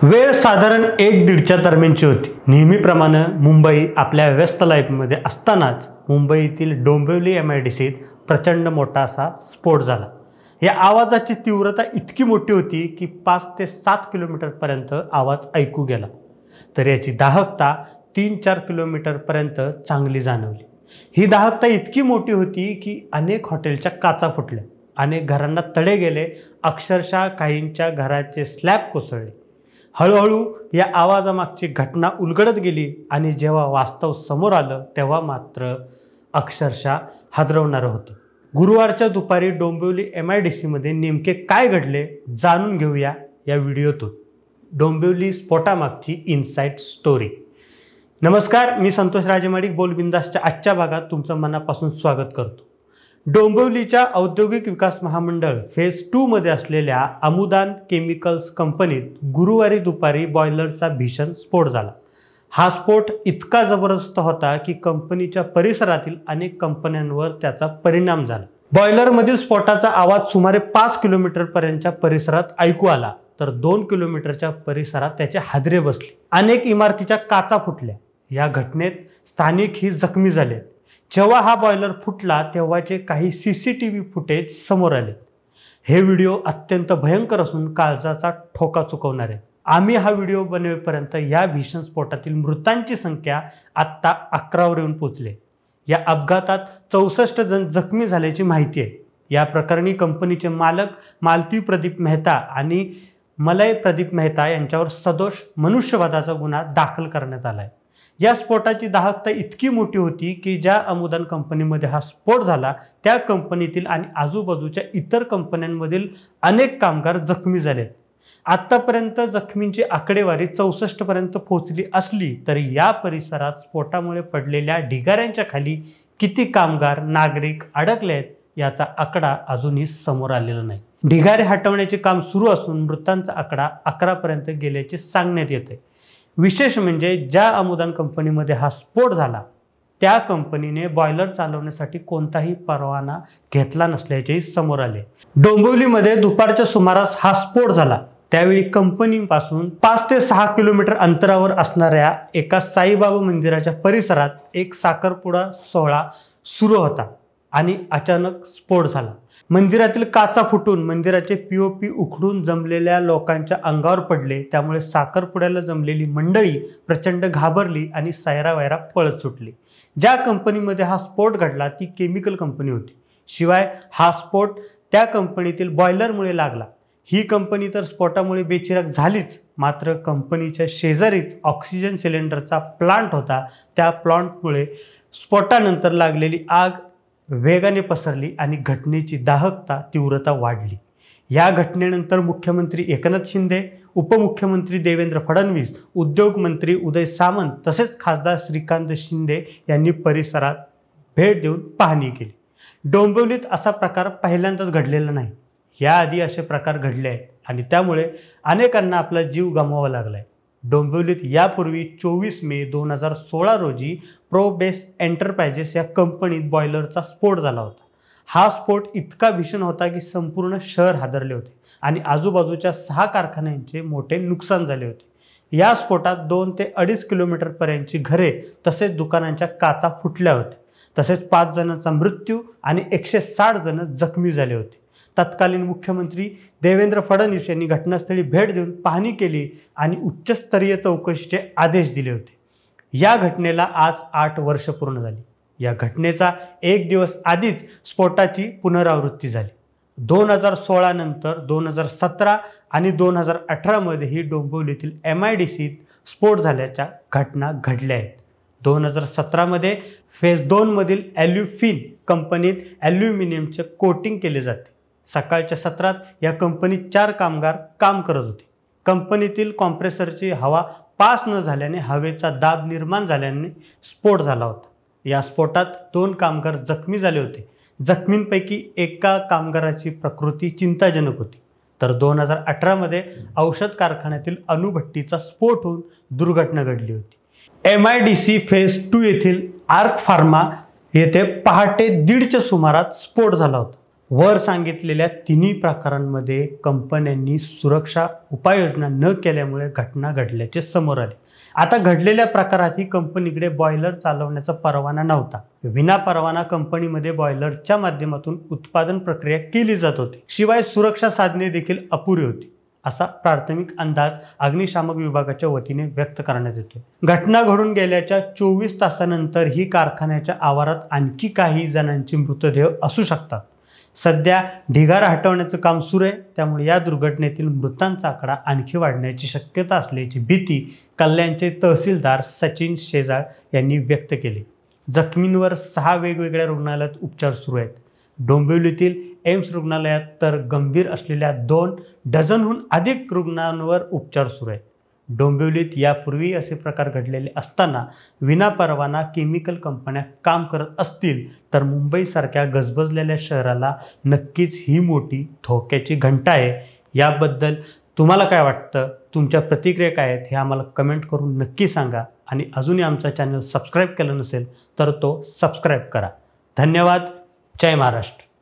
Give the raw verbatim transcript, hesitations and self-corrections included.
वेळ साधारण एक दीडच्या दरम्यानची होती। नेहमीप्रमाणे मुंबई आपल्या व्यस्त लाईफमध्ये असतानाच मुंबईतील डोंबिवली एमआयडीसीत प्रचंड मोठा असा स्फोट झाला। या आवाजाची तीव्रता इतकी मोठी होती की पाच ते सात किलोमीटर पर्यंत आवाज ऐकू गेला, तर याची दाहकता तीन चार किलोमीटर पर्यंत चांगली जाणवली। ही दाहकता इतकी मोठी होती की अनेक हॉटेलच्या काचा फुटल्या, अनेक घरांना तडे गेले, अक्षरशः काहींच्या घराचे स्लॅब कोसळले। हळूहळू या आवाजामागची घटना उलगडत गेली आणि जेव्हा वास्तव समोर आलं तेव्हा मात्र अक्षरशः हादरवणारं होतं। गुरुवारच्या दुपारी डोंबिवली एमआयडीसीमध्ये नेमके काय घडले जाणून घेऊया या व्हिडिओतून। डोंबिवली स्फोटामागची इनसाइड स्टोरी। नमस्कार, मी संतोष राजेमाडिक बोलबिंदासच्या आजच्या भागात तुमचं मनापासून स्वागत करतो। डोंबिवलीच्या औद्योगिक विकास महामंडळ फेज टू मध्ये असलेल्या अमुदान केमिकल्स कंपनीत गुरुवारी दुपारी बॉयलरचा भीषण स्फोट झाला। हा स्फोट इतका जबरदस्त होता की कंपनीच्या परिसरातील अनेक कंपन्यांवर त्याचा परिणाम झाला। बॉयलरमधील स्फोटाचा आवाज सुमारे पाच किलोमीटर पर्यंतच्या परिसरात ऐकू आला, तर दोन किलोमीटरच्या परिसरात त्याचे हादरे बसले। अनेक इमारतीच्या काचा फुटल्या। या घटनेत स्थानिक ही जखमी झाले। जेव्हा हा बॉयलर फुटला तेव्हाचे काही सीसीटीव्ही फुटेज समोर आले। हे व्हिडिओ अत्यंत भयंकर असून काळजाचा ठोका चुकवणार आहे। आम्ही हा व्हिडिओ बनवेपर्यंत या भीषण स्फोटातील मृतांची संख्या आत्ता अकरावर येऊन पोहोचली। या अपघातात चौसष्ट जण जखमी झाल्याची माहिती आहे। या प्रकरणी कंपनीचे मालक मालती प्रदीप मेहता आणि मलय प्रदीप मेहता यांच्यावर सदोष मनुष्यवधाचा गुन्हा दाखल करण्यात आला आहे। या स्फोटाची दाहकता इतकी मोठी होती की ज्या अमुदान कंपनीमध्ये हा स्फोट झाला त्या कंपनीतील आणि आजूबाजूच्या इतर कंपन्यांमधील अनेक कामगार जखमी झाले। आतापर्यंत जखमींची आकडेवारी चौसष्ट पर्यंत पोहोचली असली तरी या परिसरात स्फोटामुळे पडलेल्या ढिगाऱ्यांच्या खाली किती कामगार नागरिक अडकले आहेत याचा आकडा अजूनही समोर आलेला नाही। ढिगारे हटवण्याचे काम सुरू असून मृतांचा आकडा अकरा पर्यंत गेल्याचे सांगण्यात येते। विशेष म्हणजे ज्या अमुदान कंपनीमध्ये हा स्फोट झाला त्या कंपनीने बॉयलर चालवण्यासाठी कोणताही परवाना घेतला नसल्याचेही समोर आले। डोंबिवलीमध्ये दुपारच्या सुमारास हा स्फोट झाला। त्यावेळी कंपनीपासून पाच ते सहा किलोमीटर अंतरावर असणाऱ्या एका साईबाबा मंदिराच्या परिसरात एक साखरपुडा सोहळा सुरू होता आणि अचानक स्फोट झाला। मंदिरातील काचा फुटून मंदिराचे पीओपी उखडून जमलेल्या लोकांच्या अंगावर पडले। त्यामुळे साखरपुड्याला जमलेली मंडळी प्रचंड घाबरली आणि सैरावैरा पळत सुटली। ज्या कंपनीमध्ये हा स्फोट घडला ती केमिकल कंपनी होती। शिवाय हा स्फोट त्या कंपनीतील बॉयलरमुळे लागला। ही कंपनी तर स्फोटामुळे बेचिराख झालीच, मात्र कंपनीच्या शेजारीच ऑक्सिजन सिलेंडरचा प्लांट होता। त्या प्लांटमुळे स्फोटानंतर लागलेली आग वेगाने पसरली आणि घटनेची दाहकता तीव्रता वाढली। या घटनेनंतर मुख्यमंत्री एकनाथ शिंदे, उपमुख्यमंत्री देवेंद्र फडणवीस, उद्योग मंत्री उदय सामंत तसेच खासदार श्रीकांत शिंदे यांनी परिसरात भेट देऊन पाहणी केली। डोंबिवलीत असा प्रकार पहिल्यांदाच घडलेला नाही। याआधी असे प्रकार घडले आहेत आणि त्यामुळे अनेकांना आपला जीव गमवावा लागला आहे। डोंबिवलीत यापूर्वी चोवीस मे दोन हजार सोळा रोजी प्रोबेस एंटरप्राइजेस या कंपनीत बॉयलरचा स्फोट झाला होता। हा स्फोट इतका भीषण होता की संपूर्ण शहर हादरले होते आणि आजूबाजूच्या सहा कारखान्यांचे मोठे नुकसान झाले होते। या स्फोटात दोन ते अडीच किलोमीटर पर्यंतची घरे तसेच दुकानांच्या काचा फुटल्या होत्या। तसेच पाच जणांचा मृत्यू आणि एकशे साठ जण जखमी झाले होते। तत्कालीन मुख्यमंत्री देवेंद्र फडणवीस यांनी घटनास्थळी भेट देऊन पाहणी केली आणि उच्चस्तरीय चौकशीचे आदेश दिले होते। या घटनेला आज आठ वर्ष पूर्ण झाली। या घटनेचा एक दिवस आधीच स्फोटाची पुनरावृत्ती झाली। दोन हजार सोळा नंतर दोन हजार सतरा आणि दोन हजार अठरा मध्येही डोंबिवलीतील एमआयडीसीत स्फोट झाल्याच्या घटना घडल्या आहेत। दोन हजार सतरामध्ये फेज दोन मधील ॲल्युफिन कंपनीत ॲल्युमिनियमचे कोटिंग केले जाते। सकाळच्या सत्रात या कंपनीत चार कामगार काम करत होते। कंपनीतील कॉम्प्रेसरची हवा पास न झाल्याने हवेचा दाब निर्माण झाल्याने स्फोट झाला होता। या स्फोटात दोन कामगार जखमी झाले होते। जखमींपैकी एका कामगाराची प्रकृती चिंताजनक होती। तर दोन हजार अठरा मध्ये औषध कारखान्यातील अणुभट्टीचा स्फोट होऊन दुर्घटना घडली होती। एमआयडीसी फेज टू येथील आर्क फार्मा येथे पहाटे दीडच्या सुमारात स्फोट झाला होता। वर सांगितलेल्या तिन्ही प्रकारांमध्ये कंपन्यांनी सुरक्षा उपाययोजना न केल्यामुळे घटना घडल्याचे समोर आले। आता घडलेल्या प्रकारात ही कंपनीकडे बॉयलर चालवण्याचा परवाना नव्हता। विना परवाना कंपनीमध्ये बॉयलरच्या माध्यमातून उत्पादन प्रक्रिया केली जात होती, शिवाय सुरक्षा साधने देखील अपुरी होती, असा प्राथमिक अंदाज अग्निशामक विभागाच्या वतीने व्यक्त करण्यात येतो। घटना घडून गेल्याच्या चोवीस तासानंतर ही कारखान्याच्या आवारात आणखी काही जणांचे मृतदेह असू शकतात। सध्या ढिगारा हटवण्याचं काम सुरू आहे, त्यामुळे या दुर्घटनेतील मृतांचा आकडा आणखी वाढण्याची शक्यता असल्याची भीती कल्याणचे तहसीलदार सचिन शेजाळ यांनी व्यक्त केली। जखमींवर सहा वेगवेगळ्या रुग्णालयात उपचार सुरू आहेत। डोंबिवलीतील एम्स रुग्णालयात तर गंभीर असलेल्या दोन डझनहून अधिक रुग्णांवर उपचार सुरू आहेत। डोंबिवलीत यापूर्वी असे प्रकार घडलेले असताना विनापरवाना केमिकल कंपन्या काम करत असतील तर मुंबईसारख्या गजबजलेल्या शहराला नक्कीच ही मोठी धोक्याची घंटा आहे। याबद्दल तुम्हाला काय वाटतं, तुमच्या प्रतिक्रिया काय आहेत हे आम्हाला कमेंट करून नक्की सांगा आणि अजूनही आमचा चॅनल सबस्क्राईब केलं नसेल तर तो सबस्क्राईब करा। धन्यवाद। जय महाराष्ट्र।